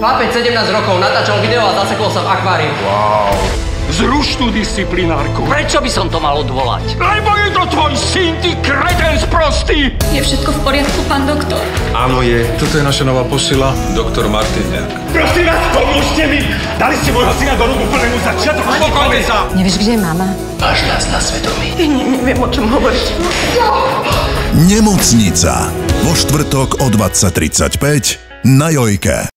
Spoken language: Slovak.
Chlapec 17 rokov, natáčal video a zasekol sa v akváriu. Wow. Zruš tú disciplinárku. Prečo by som to mal odvolať? Lebo je to tvoj syn, ty kreten sprostý! Je všetko v poriadku, pán doktor? Áno, je. Toto je naša nová posila, doktor Martiniak. Prosím vás, pomôžte mi! Dali ste môjho syna do rúk úplnému začiatku. Spokojme sa! Nevieš, kde je mama? Máš nás na svedomí. Neviem, o čom hovoriť. Nemocnica. Vo štvrtok o 20:35 na Jojke.